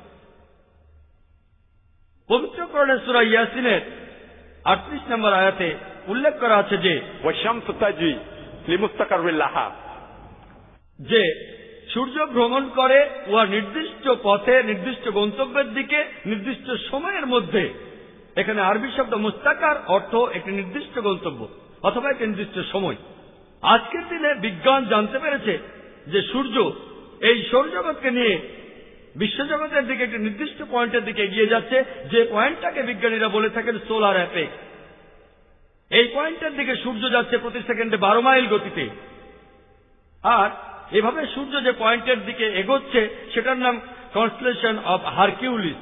পবিত্র কোরআনের সূরা ইয়াসিনের 38 নম্বর আয়াতে উল্লেখ করা আছে যে ওয়াশ-শামসু তাজরি লিমুস্তাকাররিন লাহা, যে সূর্য ভ্রমণ করে উহা নির্দিষ্ট পথে, নির্দিষ্ট গন্তব্যের দিকে, নির্দিষ্ট সময়ের মধ্যে। এখানে আরবি শব্দ মুস্তাকার অর্থ একটি নির্দিষ্ট গন্তব্য অথবা একটি নির্দিষ্ট সময়। আজকের দিনে বিজ্ঞান জানতে পেরেছে যে সূর্য এই সৌরজগৎকে নিয়ে বিশ্বজগতের দিকে একটি নির্দিষ্ট পয়েন্টের দিকে এগিয়ে যাচ্ছে, যে পয়েন্টটাকে বিজ্ঞানীরা বলে থাকেন সোলার অ্যাপেক্স। এই পয়েন্টের দিকে সূর্য যাচ্ছে প্রতি সেকেন্ডে 12 মাইল গতিতে। আর এভাবে সূর্য যে পয়েন্টের দিকে এগোচ্ছে সেটার নাম কনস্টেলেশন অব হারকিউলিস।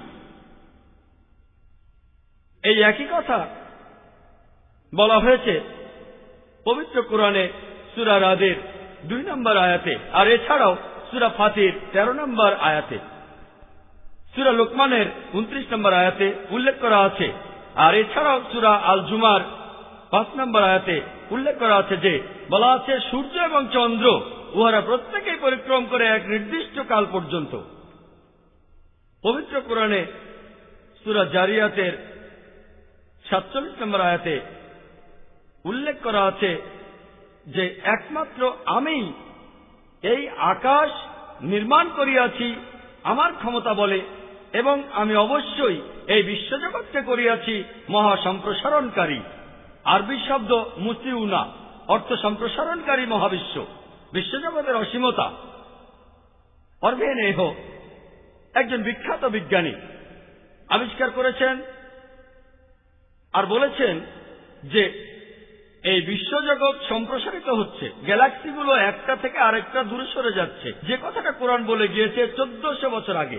এই একই কথা বলা হয়েছে পবিত্র কোরআনে সূরা রাদের 2 নম্বর আয়াতে, আর এছাড়াও সূরা ফাতির 13 নম্বর আয়াতে, সূরা লোকমানের 29 নম্বর আয়াতে উল্লেখ করা আছে, আর এছাড়াও সূরা আল জুমার 5 নম্বর আয়াতে উল্লেখ করা আছে যে বলা আছে সূর্য এবং চন্দ্র উহারা প্রত্যেকেই পরিক্রম করে এক নির্দিষ্ট কাল পর্যন্ত। পবিত্র কোরআনে সূরা জারিয়াতের 47 নম্বর আয়াতে উল্লেখ করা আছে যে একমাত্র আমিই এই আকাশ নির্মাণ করিয়াছি আমার ক্ষমতা বলে, এবং আমি অবশ্যই এই বিশ্বজগৎকে করিয়াছি মহা সম্প্রসারণকারী। আরবি শব্দ মুসিউনা অর্থ সম্প্রসারণকারী মহাবিশ্ব, বিশ্বজগতের অসীমতা। অরভেনেহ একজন বিখ্যাত বিজ্ঞানী আবিষ্কার করেছেন আর বলেছেন যে এই বিশ্বজগৎ সম্প্রসারিত হচ্ছে, গ্যালাক্সিগুলো একটা থেকে আরেকটা দূরে সরে যাচ্ছে, যে কথাটা কোরআন বলে গিয়েছে 1400 বছর আগে।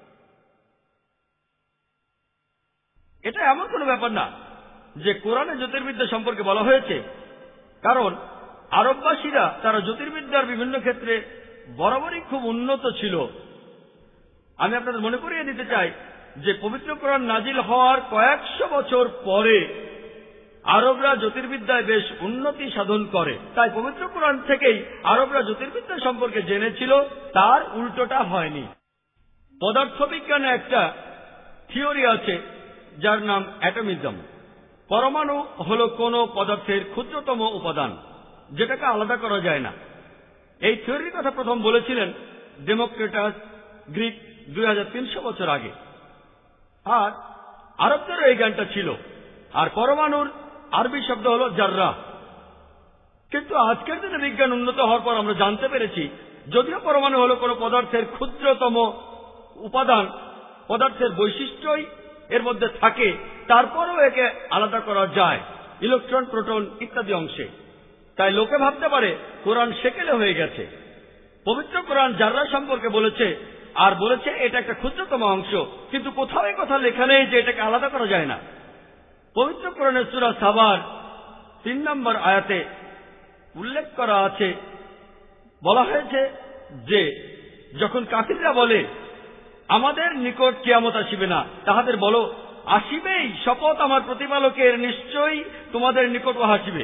এটা এমন কোনো ব্যাপার না যে কোরআনে জ্যোতির্বিদ্যা সম্পর্কে বলা হয়েছে, কারণ আরববাসীরা তারা জ্যোতির্বিদ্যার বিভিন্ন ক্ষেত্রে বরাবরই খুব উন্নত ছিল। আমি আপনাদের মনে করিয়ে দিতে চাই যে পবিত্র কোরআন নাজিল হওয়ার কয়েকশো বছর পরে আরবরা জ্যোতির্বিদ্যায় বেশ উন্নতি সাধন করে। তাই পবিত্র কোরআন থেকেই আরবরা জ্যোতির্বিদ্যা সম্পর্কে জেনেছিল, তার উল্টোটা হয়নি। পদার্থবিজ্ঞানে একটা থিওরি আছে যার নাম অ্যাটমিজম। পরমাণু হল কোন পদার্থের ক্ষুদ্রতম উপাদান যেটাকে আলাদা করা যায় না। এই থিওরির কথা প্রথম বলেছিলেন ডেমোক্রিটাস, গ্রিক, 2300 বছর আগে। আর আরবদেরও এই জ্ঞানটা ছিল। আর পরমাণুর আরবি শব্দ হল জাররা। কিন্তু আজকের দিনে বিজ্ঞান উন্নত হওয়ার পর আমরা জানতে পেরেছি যদিও পরমাণু হল কোন পদার্থের ক্ষুদ্রতম উপাদান, পদার্থের বৈশিষ্ট্যই এর মধ্যে থাকে, তারপরেও একে আলাদা করা যায় ইলেকট্রন, প্রোটন ইত্যাদি অংশে। তাই লোকে ভাবতে পারে কোরআন সেকেলে হয়ে গেছে। পবিত্র কোরআন জাররা সম্পর্কে বলেছে, আর বলেছে এটা একটা ক্ষুদ্রতম অংশ, কিন্তু কোথাও এই কথা লেখা নেই যে এটাকে আলাদা করা যায় না। পবিত্র কোরআনের সূরা সাবার 3 নম্বর আয়াতে উল্লেখ করা আছে, বলা হয়েছে যে যখন কাফিররা বলে আমাদের নিকট কিয়ামত আসিবে না, তাহাদের বলো আসিবেই, শপথ আমার প্রতিপালকের, নিশ্চয়ই তোমাদের নিকট আসিবে।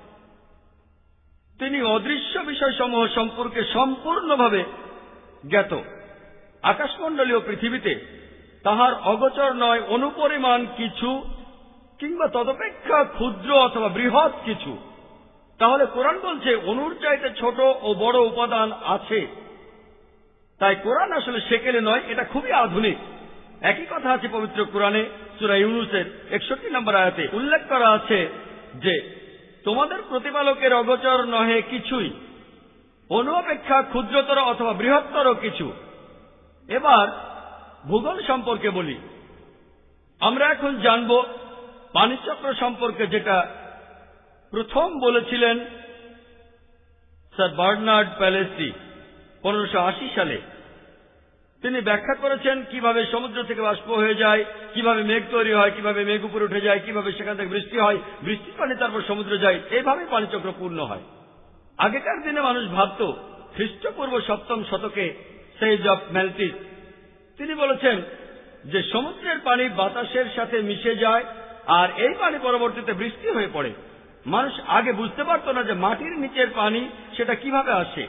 তিনি অদৃশ্য বিষয়সমূহ সম্পর্কে সম্পূর্ণভাবে জ্ঞাত। আকাশমণ্ডলীয় পৃথিবীতে তাহার অগোচর নয় অনুপরিমাণ কিছু কিংবা তদপেক্ষা ক্ষুদ্র অথবা বৃহৎ কিছু। তাহলে কোরআন বলছে অনুর চাইতে ছোট ও বড় উপাদান আছে। তাই কোরআন আসলে সেকেলে নয়, এটা খুবই আধুনিক। একই কথা আছে পবিত্র কোরআনে সূরা ইউনূসের 61 নম্বর আয়াতে উল্লেখ করা আছে যে তোমাদের প্রতিপালকের অগোচর নহে কিছুই, অনু অপেক্ষা ক্ষুদ্রতর অথবা বৃহত্তর কিছু। এবার ভূগোল সম্পর্কে বলি। আমরা এখন জানব পানিচক্র সম্পর্কে, যেটা প্রথম বলেছিলেন স্যার বার্নার্ড প্যালেস্ট্রি 1580 সালে তিনি ব্যাখ্যা করেছেন কিভাবে সমুদ্র থেকে বাষ্প হয়ে যায়, কিভাবে মেঘ তৈরি হয়, কিভাবে মেঘ উপরে উঠে যায়, কিভাবে সেখান থেকে বৃষ্টি হয়, বৃষ্টির পানি তারপর সমুদ্রে যায়, এইভাবে পানিচক্র পূর্ণ হয়। আগেকার দিনে মানুষ ভাবত খ্রিস্টপূর্ব 7ম শতকে সেজ অফ ম্যালটিস তিনি বলেছেন যে সমুদ্রের পানি বাতাসের সাথে মিশে যায় আর এই পানি পরবর্তীতে বৃষ্টি হয়ে পড়ে। মানুষ আগে বুঝতে পারত না যে মাটির নিচের পানি সেটা কিভাবে আসে,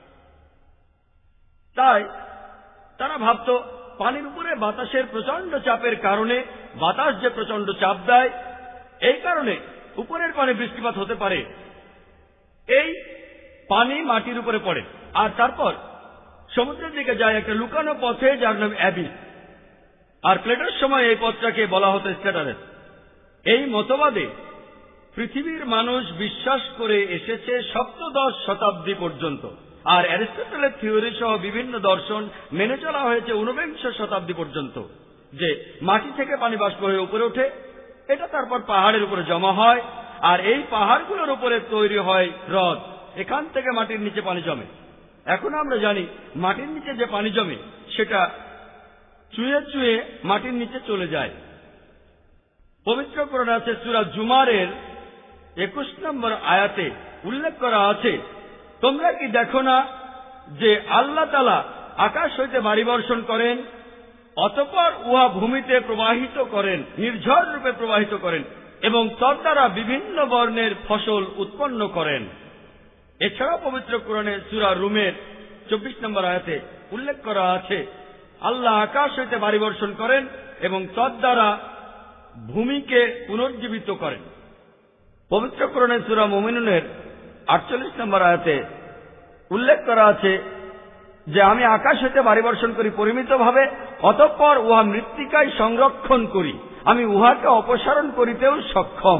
তাই তারা ভাবত পানির উপরে বাতাসের প্রচন্ড চাপের কারণে বাতাস যে প্রচন্ড চাপ দেয় এই কারণে উপরের পানি বৃষ্টিপাত হতে পারে। এই পানি মাটির উপরে পড়ে আর তারপর সমুদ্রের দিকে যায় একটা লুকানো পথে যার নাম অ্যাবিস, আর প্লেটোর সময় এই পথটাকে বলা হতো স্ট্র্যাটারেস। এই মতবাদে পৃথিবীর মানুষ বিশ্বাস করে এসেছে 7ম শতাব্দী পর্যন্ত, আর অ্যারিস্টটলের থিওরি সহ বিভিন্ন দর্শন মেনে চলা হয়েছে 19বিংশ শতাব্দী পর্যন্ত, যে মাটি থেকে পানি বাষ্প হয়ে উপরে ওঠে, এটা তারপর পাহাড়ের উপরে জমা হয় আর এই পাহাড়গুলোর উপরে তৈরি হয় হ্রদ, এখান থেকে মাটির নিচে পানি জমে। এখন আমরা জানি মাটির নিচে যে পানি জমে সেটা চুয়ে চুয়ে মাটির নিচে চলে যায়। পবিত্র কোরআনে আছে সূরা জুমারের 21 নম্বর আয়াতে উল্লেখ করা আছে, তোমরা কি দেখো না যে আল্লাহ তাআলা আকাশ হইতে বাড়ি বর্ষণ করেন, অতঃপর উহা ভূমিতে প্রবাহিত করেন, নির্ঝর রূপে প্রবাহিত করেন এবং তদ্বারা বিভিন্ন বর্ণের ফসল উৎপন্ন করেন। এছাড়াও পবিত্র কোরআনে সূরা রুমের 24 নম্বর আয়াতে উল্লেখ করা আছে, আল্লাহ আকাশ হইতে বাড়ি বর্ষণ করেন এবং তদ্বারা ভূমিকে পুনর্জীবিত করেন। পবিত্র কোরআনে সূরা মুমিনুনের 48 নম্বর আয়াতে উল্লেখ করা আছে যে আমি আকাশ হইতে বাড়ি বর্ষণ করি পরিমিতভাবে, অতঃপর উহা মৃত্তিকায় সংরক্ষণ করি, আমি উহাকে অপসারণ করিতেও সক্ষম।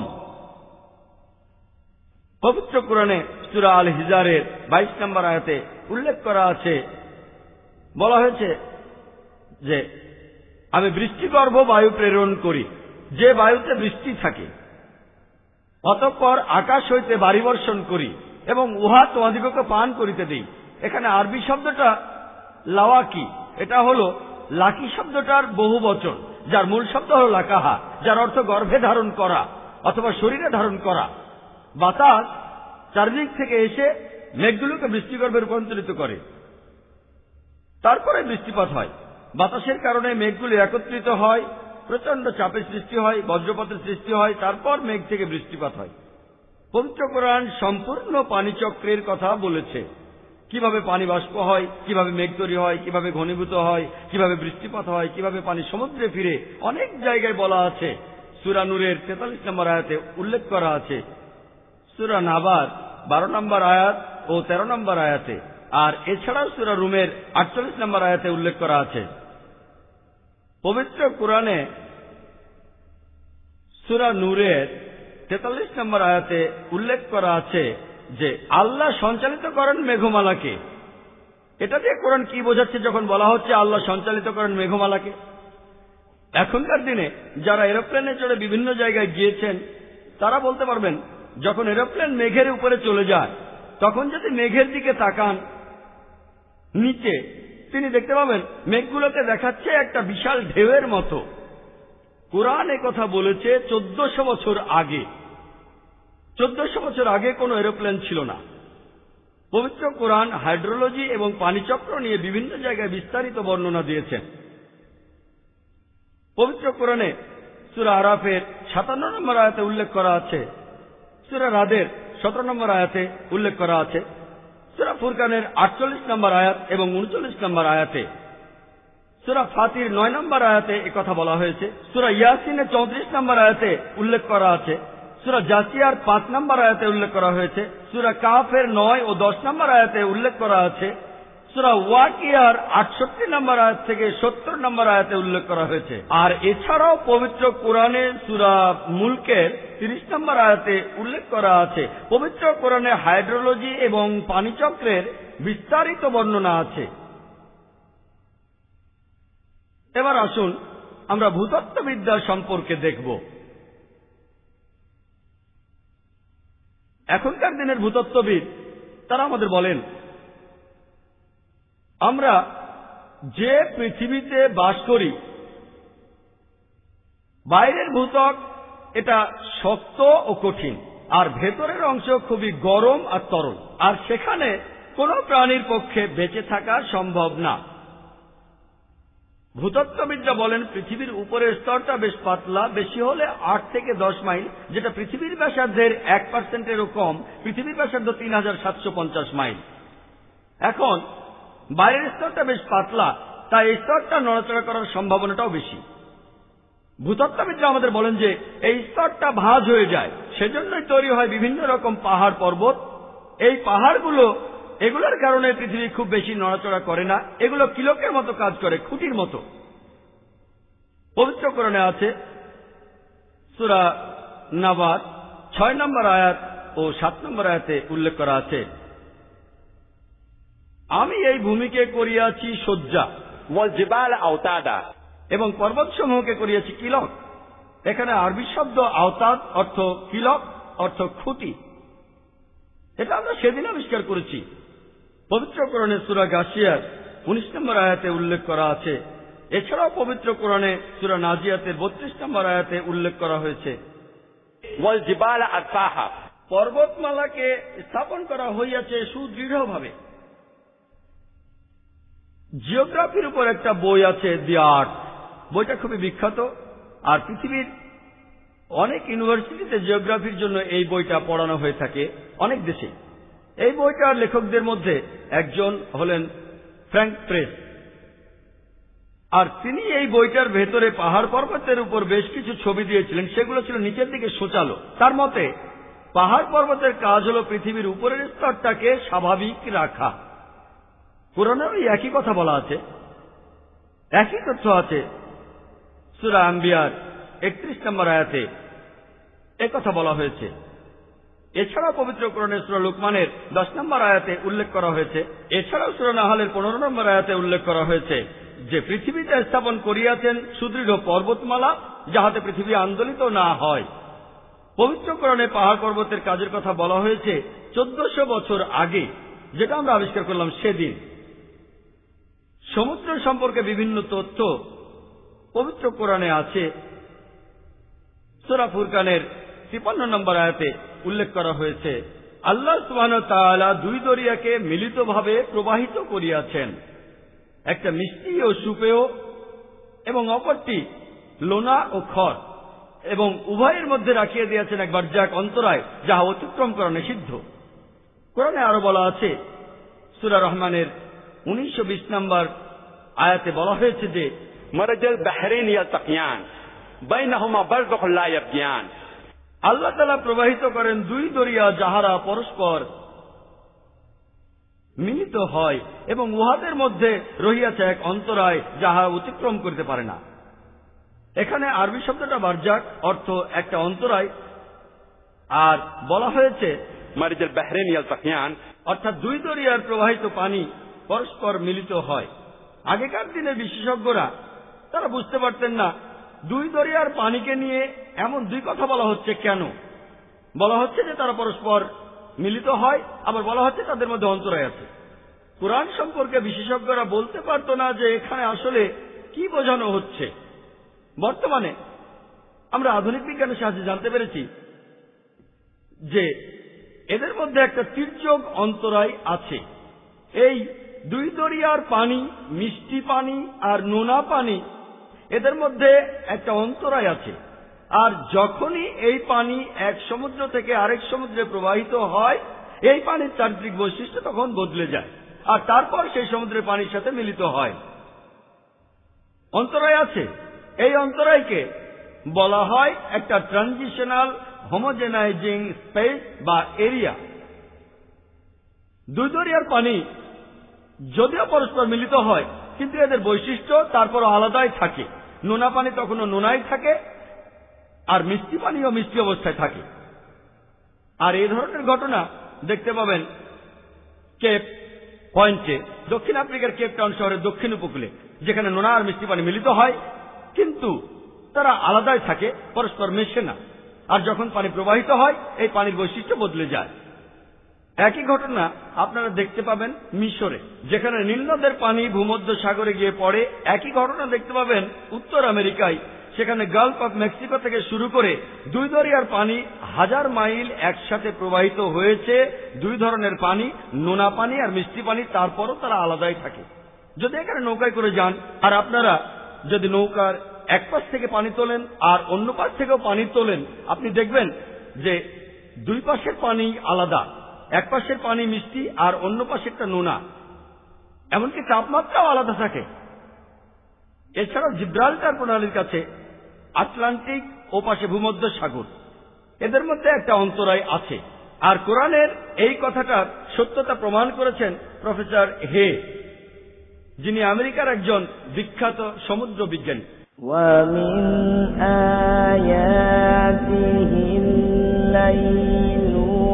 পবিত্র কোরআনে সূরা আল হিজরের 22 নম্বর আয়াতে উল্লেখ করা আছে, বলা হয়েছে যে আমি বৃষ্টিগর্ভ বায়ু প্রেরণ করি, যে বায়ুতে বৃষ্টি থাকে, অতঃপর আকাশ হইতে বাড়ি বর্ষণ করি এবং উহা তোমাদিগকে পান করিতে দিই। এখানে আরবি শব্দটা লাওয়াকি, এটা হলো লাকি শব্দটার বহু বচন, যার মূল শব্দ হল লাকাহা, যার অর্থ গর্ভে ধারণ করা অথবা শরীরে ধারণ করা। বাতাস চারদিক থেকে এসে মেঘগুলোকে বৃষ্টিগর্ভে রূপান্তরিত করে, তারপরে বৃষ্টিপাত হয়। বাতাসের কারণে মেঘগুলো একত্রিত হয়, প্রচন্ড চাপের সৃষ্টি হয়, বজ্রপাতের সৃষ্টি হয়, তারপর মেঘ থেকে বৃষ্টিপাত হয়। পবিত্র কোরআন সম্পূর্ণ পানিচক্রের কথা বলেছে, কিভাবে পানি বাষ্প হয়, কিভাবে মেঘ তৈরি হয়, কিভাবে ঘনীভূত হয়, কিভাবে বৃষ্টিপাত হয়, কিভাবে পানি সমুদ্রে ফিরে। অনেক জায়গায় বলা আছে। সূরা নূরের 43 নম্বর আয়াতে উল্লেখ করা আছে, সূরা নাবার 12 নম্বর আয়াত ও 13 নম্বর আয়াতে, আর এছাড়াও সূরা রুমের 48 নম্বর আয়াতে উল্লেখ করা আছে। পবিত্র কোরআনে সূরা নূরের 43 নম্বর আয়াতে উল্লেখ করা আছে যে আল্লাহ সঞ্চালিত করেন মেঘমালাকে। এটা দিয়ে কোরআন কি বোঝাচ্ছে যখন বলা হচ্ছে আল্লাহ সঞ্চালিত করেন মেঘমালাকে? এখনকার দিনে যারা এরোপ্লেনে চড়ে বিভিন্ন জায়গায় গিয়েছেন তারা বলতে পারবেন, যখন এরোপ্লেন মেঘের উপরে চলে যায় তখন যদি মেঘের দিকে তাকান নিচে, তিনি দেখতে পাবেন মেঘগুলোকে দেখাচ্ছে একটা বিশাল ঢেউয়ের মতো। কোরআন কথা বলেছে 1400 বছর আগে। 1400 বছর আগে কোনো এরোপ্লেন ছিল না। পবিত্র কোরআন হাইড্রোলজি এবং পানিচক্র নিয়ে বিভিন্ন জায়গায় বিস্তারিত বর্ণনা দিয়েছেন। পবিত্র কোরআনে সূরা আরাফের 57 নম্বর আয়াতে উল্লেখ করা আছে, সূরা রাদের 17 নম্বর আয়াতে উল্লেখ করা আছে, সূরা ফুরকানের 48 নম্বর আয়াত এবং 39 নম্বর আয়াতে, সূরা ফাতির 9 নম্বর আয়াতে একথা বলা হয়েছে, সূরা ইয়াসিনের 34 নম্বর আয়াতে উল্লেখ করা আছে, সূরা জাসিয়ার 5 নম্বর আয়াতে উল্লেখ করা হয়েছে, সূরা কাফের 9 ও 10 নম্বর আয়াতে উল্লেখ করা আছে, সূরা ওয়াকিয়ার 68 নম্বর আয়াত থেকে 70 নম্বর আয়াতে উল্লেখ করা হয়েছে। আর এছাড়াও পবিত্র কোরআনে সূরা মুলকের 30 নম্বর আয়াতে উল্লেখ করা আছে। পবিত্র কোরআনে হাইড্রোলজি এবং পানিচক্রের বিস্তারিত বর্ণনা আছে। এবার আসুন আমরা ভূতত্ত্ববিদ্যা সম্পর্কে দেখব। এখনকার দিনের ভূতত্ত্ববিদ তারা আমাদের বলেন, আমরা যে পৃথিবীতে বাস করি, বাইরের ভূত্বক এটা শক্ত ও কঠিন, আর ভেতরের অংশ খুবই গরম আর তরল, আর সেখানে কোনো প্রাণীর পক্ষে বেঁচে থাকা সম্ভব না। ভূতত্ত্ববিদরা বলেন পৃথিবীর উপরের স্তরটা বেশ পাতলা, বেশি হলে 8 থেকে 10 মাইল, যেটা পৃথিবীর ব্যাসার্ধের 1%-এরও কম। পৃথিবীর ব্যাসার্ধ 3750 মাইল। এখন বাইরের স্তরটা বেশ পাতলা, তাই এই স্তরটা নড়াচড়া করার সম্ভাবনাটাও বেশি। ভূতত্ত্ববিদরা আমাদের বলেন যে এই স্তরটা ভাঁজ হয়ে যায়, সেজন্যই তৈরি হয় বিভিন্ন রকম পাহাড় পর্বত। এই পাহাড়গুলো, এগুলোর কারণে পৃথিবী খুব বেশি নড়াচড়া করে না, এগুলো কিলকের মতো কাজ করে, খুঁটির মতো। পবিত্র কোরআনে আছে, সূরা নাবাত 6 নম্বর আয়াত ও 7 নম্বর আয়াতে উল্লেখ করা আছে, আমি এই ভূমিকে করিয়াছি সজ্জা ওয়াল জিবাল আওতাদা, এবং পর্বতসমূহকে করিয়াছি কিলক। এখানে আরবি শব্দ আওতাদ অর্থ কিলক, অর্থ খুঁটি। এটা আমরা সেদিন আবিষ্কার করেছি। পবিত্র কোরআনে সূরা গাশিয়ার 19 নম্বর আয়াতে উল্লেখ করা আছে। এছাড়াও পবিত্র কোরআনে সূরা নাজিয়াতের 32 নম্বর আয়াতে উল্লেখ করা হয়েছে, ওয়াল জিবাল আরসাহা, পর্বতমালাকে স্থাপন করা হইয়াছে সুদৃঢ়ভাবে। জিওগ্রাফির উপর একটা বই আছে, দি আর্থ। বইটা খুবই বিখ্যাত, আর পৃথিবীর অনেক ইউনিভার্সিটিতে জিওগ্রাফির জন্য এই বইটা পড়ানো হয়ে থাকে, অনেক দেশে। এই বইটার লেখকদের মধ্যে একজন হলেন ফ্র্যাঙ্ক প্রেস, আর তিনি এই বইটার ভেতরে পাহাড় পর্বতের উপর বেশ কিছু ছবি দিয়েছিলেন, সেগুলো ছিল নিচের দিকে সোচালো। তার মতে পাহাড় পর্বতের কাজ হল পৃথিবীর উপরের স্তরটাকে স্বাভাবিক রাখা। কোরআনেও একই কথা বলা আছে, একই তথ্য আছে। সূরা আম্বিয়ার 31 নম্বর আয়াতে একথা বলা হয়েছে। এছাড়াও পবিত্র কোরআনে সূরা লুকমানের 10 নম্বর আয়াতে উল্লেখ করা হয়েছে। এছাড়াও সূরা নাহলের 15 নম্বর আয়াতে উল্লেখ করা হয়েছে যে পৃথিবীতে স্থাপন করিয়াছেন সুদৃঢ় পর্বতমালা, যাহাতে পৃথিবী আন্দোলিত না হয়। পবিত্র কোরআনে পাহাড় পর্বতের কাজের কথা বলা হয়েছে 1400 বছর আগে, যেটা আমরা আবিষ্কার করলাম সেদিন। সমুদ্র সম্পর্কে বিভিন্ন তথ্য পবিত্র কোরআনে আছে। সূরা ফুরকানের 53 নম্বর আয়াতে উল্লেখ করা হয়েছে, আল্লাহ সুবহানাহু ওয়া তাআলা 2 দরিয়াকে মিলিতভাবে প্রবাহিত করিয়াছেন, একটা মিষ্টি ও সুপেয় এবং অপরটি লোনা ও খড়, এবং উভয়ের মধ্যে রাখিয়ে দিয়েছেন এক বারজাক অন্তরায়, যাহা অতিক্রম করা নিষিদ্ধ। কোরআনে আরো বলা আছে, সূরা রহমানের 19-20 নম্বর আয়াতে বলা হয়েছে যে মারাজাল বাহরাইন ইয়ালতাকিয়ান বাইনাহুমা বারযাখুন লা ইয়াবগিয়ান, আল্লাহ তাআলা প্রবাহিত করেন 2 দরিয়া, যাহারা পরস্পর মিলিত হয় এবং উহাদের মধ্যে রহিয়াছে এক অন্তরায়, যাহা অতিক্রম করতে পারে না। এখানে আরবি শব্দটা বারজাক, অর্থ একটা অন্তরায়, আর বলা হয়েছে মারাজাল বাহরাইন ইয়ালতাকিয়ান, অর্থাৎ 2 দরিয়ার প্রবাহিত পানি পরস্পর মিলিত হয়। আগেকার দিনের বিশেষজ্ঞরা তারা বুঝতে পারতেন না 2 দরিয়ার পানিকে নিয়ে এমন 2 কথা বলা হচ্ছে কেন। বলা হচ্ছে যে তারা পরস্পর মিলিত হয়, আবার বলা হচ্ছে তাদের মধ্যে অন্তরায় আছে। কোরআন সম্পর্কে বিশেষজ্ঞরা বলতে পারত না যে এখানে আসলে কি বোঝানো হচ্ছে। বর্তমানে আমরা আধুনিক বিজ্ঞানের সাহায্যে জানতে পেরেছি যে এদের মধ্যে একটা তির্যক অন্তরায় আছে। এই 2 দরিয়ার পানি, মিষ্টি পানি আর নোনা পানি, এদের মধ্যে একটা অন্তরায় আছে। আর যখনই এই পানি এক সমুদ্র থেকে আরেক সমুদ্রে প্রবাহিত হয়, এই পানির চারিত্রিক বৈশিষ্ট্য তখন বদলে যায়, আর তারপর সেই সমুদ্রের পানির সাথে মিলিত হয়। অন্তরায় আছে। এই অন্তরায়কে বলা হয় একটা ট্রানজিশনাল হোমোজেনাইজিং স্পেস বা এরিয়া। 2 দরিয়ার পানি যদিও পরস্পর মিলিত হয়, কিন্তু এদের বৈশিষ্ট্য তারপরও আলাদাই থাকে। নোনা পানি তখনও নোনাই থাকে, আর মিষ্টি পানিও মিষ্টি অবস্থায় থাকে। আর এই ধরনের ঘটনা দেখতে পাবেন কেপ পয়েন্টে, দক্ষিণ আফ্রিকার কেপ টাউন শহরের দক্ষিণ উপকূলে, যেখানে নোনা আর মিষ্টি পানি মিলিত হয়, কিন্তু তারা আলাদাই থাকে, পরস্পর মেশে না। আর যখন পানি প্রবাহিত হয়, এই পানির বৈশিষ্ট্য বদলে যায়। একই ঘটনা আপনারা দেখতে পাবেন মিশরে, যেখানে নীল নদের পানি ভূমধ্য সাগরে গিয়ে পড়ে। একই ঘটনা দেখতে পাবেন উত্তর আমেরিকায়, সেখানে গালফ অফ মেক্সিকো থেকে শুরু করে দুই দরিয়ার পানি 1000 মাইল একসাথে প্রবাহিত হয়েছে। দুই ধরনের পানি, নোনা পানি আর মিষ্টি পানি, তারপরও তারা আলাদাই থাকে। যদি এখানে নৌকায় করে যান আর আপনারা যদি নৌকার এক পাশ থেকে পানি তোলেন আর অন্য পাশ থেকেও পানি তোলেন, আপনি দেখবেন যে দুই পাশের পানি আলাদা। এক পাশের পানি মিষ্টি আর অন্য পাশেরটা নোনা, এমনকি তাপমাত্রাও আলাদা থাকে। এছাড়াও জিব্রাল্টার প্রণালীর কাছে আটলান্টিক ও পাশে ভূমধ্য সাগর, এদের মধ্যে একটা অন্তরায় আছে। আর কোরআনের এই কথাটার সত্যতা প্রমাণ করেছেন প্রফেসর হে, যিনি আমেরিকার একজন বিখ্যাত সমুদ্র বিজ্ঞানী। وَمِنْ آيَاتِهِ اللَّيْلُ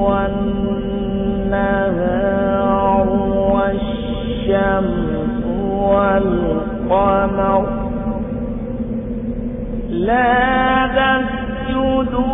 وَالنَّهَارُ وَالشَّمْسُ وَالْقَمَرُ لَا تَسْجُدُوا